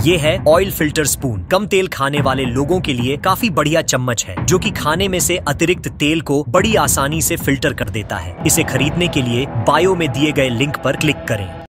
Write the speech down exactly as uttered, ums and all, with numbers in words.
ये है oil filter spoon. कम तेल खाने वाले लोगों के लिए काफी बढ़िया चम्मच है जो कि खाने में से अतिरिक्त तेल को बड़ी आसानी से फिल्टर कर देता है। इसे खरीदने के लिए बायो में दिए गए लिंक पर क्लिक करें।